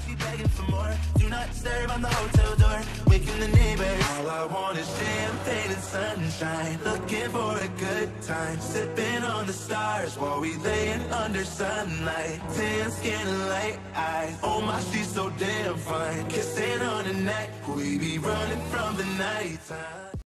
she begging for more. Do not disturb on the hotel door, waking the neighbors. All I want is champagne and sunshine, looking for a good time, sipping on the stars while we laying under sunlight. Tan skin and light eyes, oh my, she's so damn fine. Kissing on her neck, we be running from the nighttime.